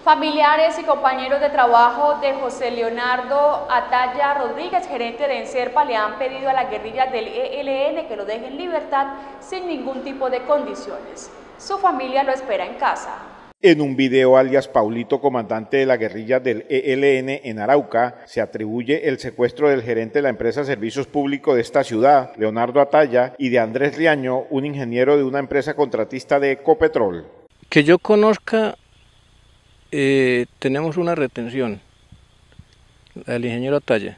Familiares y compañeros de trabajo de José Leonardo Ataya Rodríguez, gerente de Enserpa, le han pedido a la guerrilla del ELN que lo deje en libertad sin ningún tipo de condiciones. Su familia lo espera en casa. En un video, alias Paulito, comandante de la guerrilla del ELN en Arauca, se atribuye el secuestro del gerente de la empresa Servicios Públicos de esta ciudad, Leonardo Ataya, y de Andrés Riaño, un ingeniero de una empresa contratista de Ecopetrol. Que yo conozca, tenemos una retención, la del ingeniero Ataya.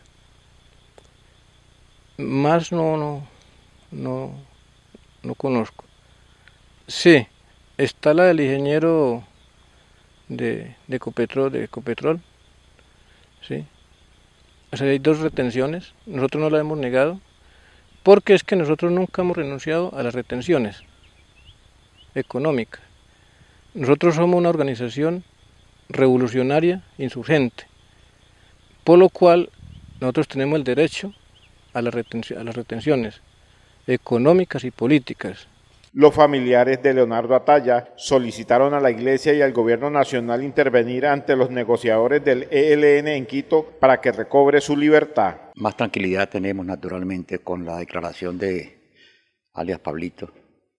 Más no conozco. Sí, está la del ingeniero de Ecopetrol, sí. O sea, hay dos retenciones, nosotros no la hemos negado, porque es que nosotros nunca hemos renunciado a las retenciones económicas. Nosotros somos una organización revolucionaria, insurgente, por lo cual nosotros tenemos el derecho a las retenciones económicas y políticas. Los familiares de Leonardo Ataya solicitaron a la Iglesia y al Gobierno Nacional intervenir ante los negociadores del ELN en Quito para que recobre su libertad. Más tranquilidad tenemos naturalmente con la declaración de alias Pablito,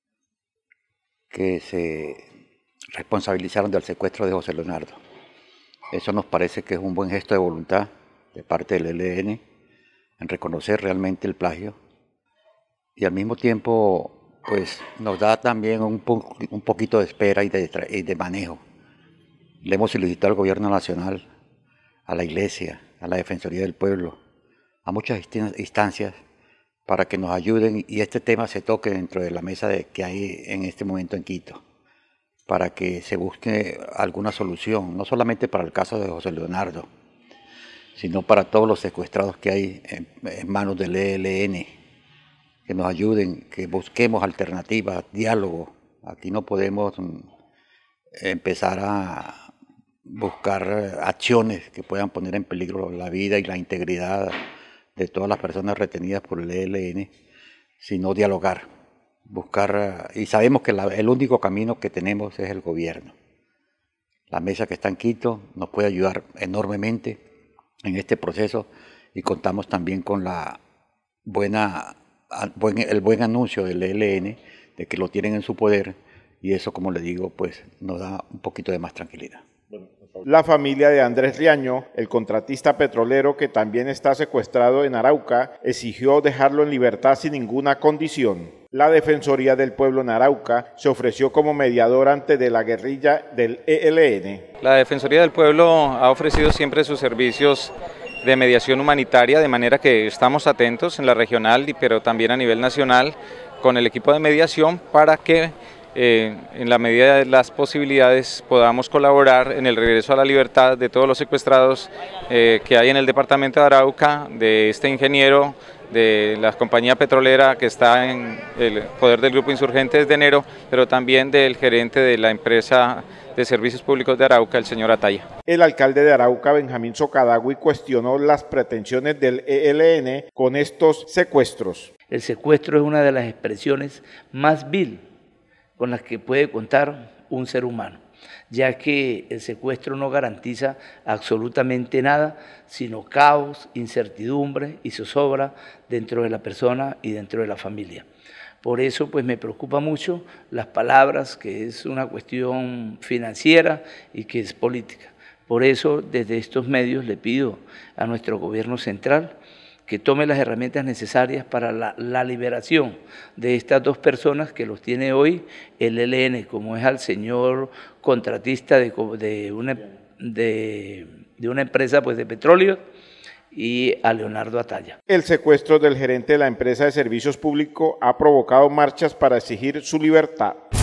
que se responsabilizaron del secuestro de José Leonardo. Eso nos parece que es un buen gesto de voluntad de parte del ELN en reconocer realmente el plagio y al mismo tiempo pues nos da también un poquito de espera y de manejo. Le hemos solicitado al Gobierno Nacional, a la Iglesia, a la Defensoría del Pueblo, a muchas instancias para que nos ayuden y este tema se toque dentro de la mesa que hay en este momento en Quito, para que se busque alguna solución, no solamente para el caso de José Leonardo, sino para todos los secuestrados que hay en manos del ELN, que nos ayuden, que busquemos alternativas, diálogo. Aquí no podemos empezar a buscar acciones que puedan poner en peligro la vida y la integridad de todas las personas retenidas por el ELN, sino dialogar, buscar, y sabemos que el único camino que tenemos es el gobierno. La mesa que está en Quito nos puede ayudar enormemente en este proceso y contamos también con el buen anuncio del ELN de que lo tienen en su poder y eso, como le digo, pues nos da un poquito de más tranquilidad. La familia de Andrés Riaño, el contratista petrolero que también está secuestrado en Arauca, exigió dejarlo en libertad sin ninguna condición. La Defensoría del Pueblo en Arauca se ofreció como mediador ante de la guerrilla del ELN. La Defensoría del Pueblo ha ofrecido siempre sus servicios de mediación humanitaria, de manera que estamos atentos en la regional, pero también a nivel nacional, con el equipo de mediación para que en la medida de las posibilidades podamos colaborar en el regreso a la libertad de todos los secuestrados que hay en el departamento de Arauca, de este ingeniero, de la compañía petrolera que está en el poder del grupo insurgente desde enero, pero también del gerente de la empresa de Servicios Públicos de Arauca, el señor Ataya. El alcalde de Arauca, Benjamín Socadagui, cuestionó las pretensiones del ELN con estos secuestros. El secuestro es una de las expresiones más vil con las que puede contar un ser humano, ya que el secuestro no garantiza absolutamente nada, sino caos, incertidumbre y zozobra dentro de la persona y dentro de la familia. Por eso pues me preocupa mucho las palabras, que es una cuestión financiera y que es política. Por eso desde estos medios le pido a nuestro gobierno central que tome las herramientas necesarias para la liberación de estas dos personas que los tiene hoy el ELN, como es al señor contratista de una empresa pues, de petróleo, y a Leonardo Ataya. El secuestro del gerente de la empresa de servicios públicos ha provocado marchas para exigir su libertad.